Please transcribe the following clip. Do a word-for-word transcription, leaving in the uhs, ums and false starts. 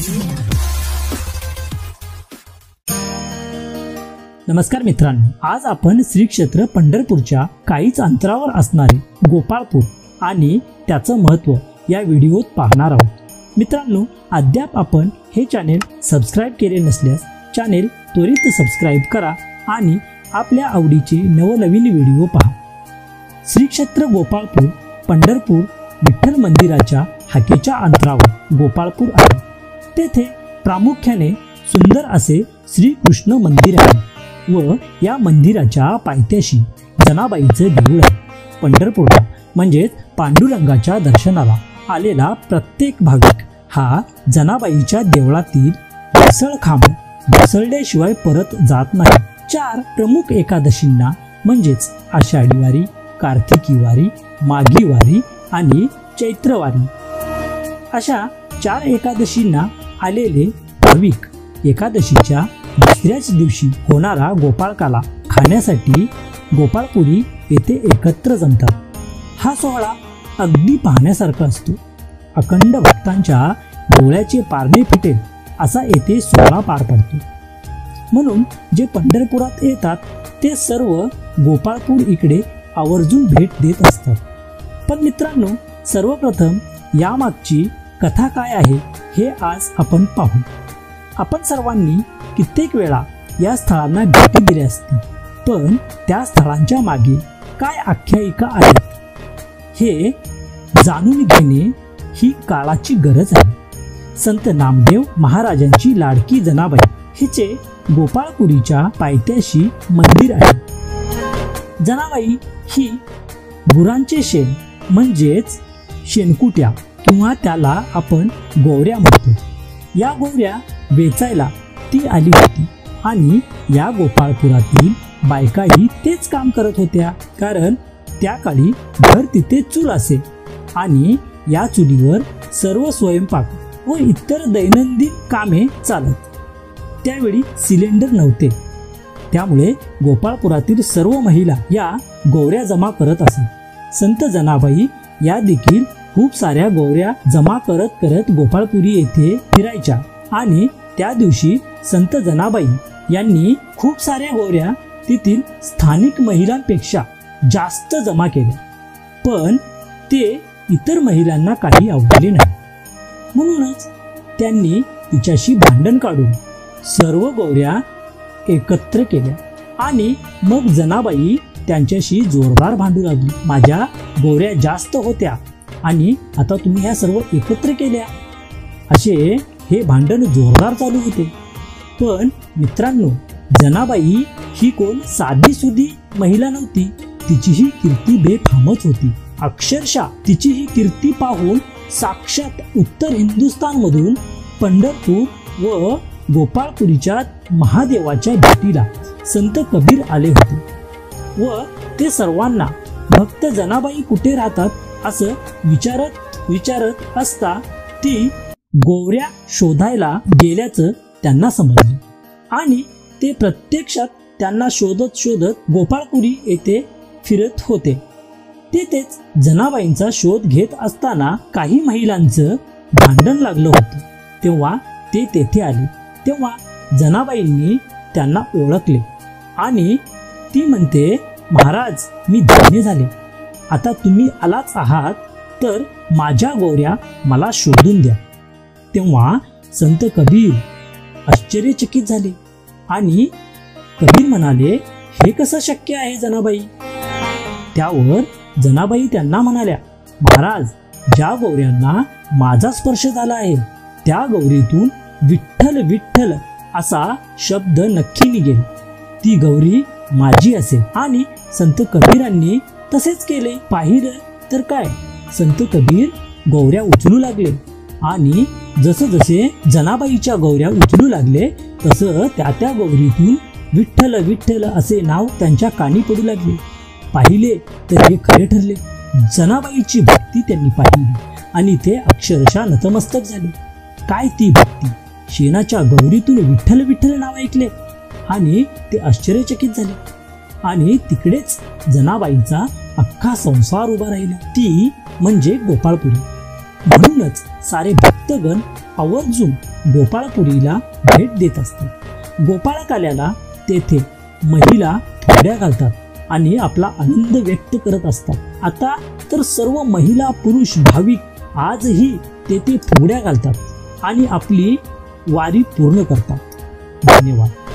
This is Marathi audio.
नमस्कार मित्रांनो, आज आपण श्री क्षेत्र पंढरपूरच्या काहीच अंतरावर असणारे गोपाळपूर आणि त्याचं महत्त्व या व्हिडिओत पाहणार आहोत। मित्रांनो, अद्याप आपण हे चॅनेल सबस्क्राइब केले नसल्यास चॅनेल त्वरित सबस्क्राइब करा आणि आपल्या आवडीचे नवनवीन व्हिडिओ पहा। श्री क्षेत्र गोपाळपूर पंढरपूर विठ्ठल मंदिराच्या हाकेच्या अंतरावर गोपाळपूर आहे। तेथे प्रामुख्याने सुंदर असे श्री कृष्ण मंदिर आहे व या मंदिराच्या पायथ्याशी जनाबाईचे देऊळ आहे। पंढरपूरला म्हणजेच पांडुरंगाच्या दर्शनाला आलेला प्रत्येक भाविक हा जनाबाईच्या देवळातील घसळखांब घसळल्याशिवाय परत जात नाही। चार प्रमुख एकादशींना म्हणजेच आषाढी वारी, कार्तिकी वारी, माघी वारी आणि चैत्रवारी अशा चार एकादशींना आलेले भाविक एकादशीच्या दुसऱ्याच दिवशी होणारा गोपाळकाला खाण्यासाठी गोपाळपुरी येथे एकत्र जमतात। हा सोहळा अगदी पाहण्यासारखा असतो। अखंड भक्तांच्या डोळ्याचे पारणे फिटेल असा येथे सोहळा पार पडतो। म्हणून जे पंढरपुरात येतात ते सर्व गोपाळपूर इकडे आवर्जून भेट देत असतात। पण मित्रांनो, सर्वप्रथम यामागची कथा काय आहे हे आज आपण पाहू। आपण सर्वांनी कित्येक वेळा या स्थळांना भेटी दिल्या असतील, पण त्या स्थळांच्या मागे काय आख्यायिका आहेत हे जाणून घेणे ही काळाची गरज आहे। संत नामदेव महाराजांची लाडकी जनाबाई हिचे गोपाळपुरीच्या पायथ्याशी मंदिर आहे। जनाबाई ही गुरांचे शेण म्हणजेच शेणकुट्या किंवा त्याला आपण गोवऱ्या म्हणतो, या गोवऱ्या वेचायला ती आली होती आणि या गोपाळपुरातील बायकाही तेच काम करत होत्या, कारण त्या काळी घर तिथे चूल असे आणि या चुलीवर सर्व स्वयंपाक व इतर दैनंदिन कामे चालत। त्यावेळी सिलेंडर नव्हते, त्यामुळे गोपाळपुरातील सर्व महिला या गोवऱ्या जमा करत असत। संत जनाबाई या देखील खूप साऱ्या गोवऱ्या जमा करत करत गोपाळपुरी येथे फिरायच्या आणि त्या दिवशी संत जनाबाई यांनी खूप साऱ्या गोवऱ्या तेथील स्थानिक महिलांपेक्षा जास्त जमा केल्या, पण ते इतर महिलांना काही आवडले नाही। म्हणूनच त्यांनी तिच्याशी भांडण काढून सर्व गोवऱ्या एकत्र केल्या आणि मग जनाबाई त्यांच्याशी जोरदार भांडू लागली। माझ्या गोवऱ्या जास्त होत्या आणि आता तुम्ही ह्या सर्व एकत्र केल्या, असे हे भांडण जोरदार चालू होते। पण मित्रांनो, जनाबाई ही कोण साधी सुधी महिला नव्हती, तिचीही कीर्ती बेफामच होती। अक्षरशः तिची ही कीर्ती पाहून साक्षात उत्तर हिंदुस्थान मधून पंढरपूर व गोपाळपुरीच्या महादेवाच्या भेटीला संत कबीर आले होते व ते सर्वांना भक्त जनाबाई कुठे राहतात असं विचारत विचारत असता ती गोवऱ्या शोधायला गेल्याचं त्यांना समजलं आणि ते प्रत्यक्षात त्यांना शोधत शोधत गोपाळपुरी येथे फिरत होते। तेथेच जनाबाईंचा शोध घेत असताना काही महिलांचं भांडण लागलं होतं, तेव्हा ते तेथे आले। तेव्हा जनाबाईंनी त्यांना ओळखले आणि ती म्हणते, महाराज, मी धन्य झाले, आता तुम्ही आलाच आहात तर माझ्या गोवऱ्या मला शोधून द्या। तेव्हा संत कबीर आश्चर्यचकित झाले आणि कबीर म्हणाले, हे कसं शक्य आहे जनाबाई? त्यावर जनाबाई त्यांना म्हणाल्या, महाराज, ज्या गौऱ्यांना माझा स्पर्श झाला आहे त्या गौरीतून विठ्ठल विठ्ठल असा शब्द नक्की निघेल, ती गौरी माझी असेल। आणि संत कबीरांनी तसेच केले। पाहिलं तर काय, संत कबीर गौऱ्या उचलू लागले आणि जसं जसे जनाबाईच्या गौऱ्या उचलू लागले तसं त्या त्या गौरीतून विठ्ठल विठ्ठल असे नाव त्यांच्या कानी पडू लागले। पाहिले तर हे खरे ठरले। जनाबाईची भक्ती त्यांनी पाहिली आणि ते अक्षरशः नतमस्तक झाले। काय ती भक्ती! शेणाच्या गौरीतून विठ्ठल विठ्ठल नाव ऐकले आणि ते आश्चर्यचकित झाले आणि तिकडेच जनाबाईंचा अख्खा संसार उभा राहिला, ती म्हणजे गोपाळपुरी। म्हणूनच सारे भक्तगण आवर्जून गोपाळपुरीला भेट देत असतात। गोपाळकाल्याला तेथे महिला फुगड्या घालतात आणि आपला आनंद व्यक्त करत असतात। आता तर सर्व महिला पुरुष भाविक आजही तेथे फुगड्या घालतात आणि आपली वारी पूर्ण करतात। धन्यवाद।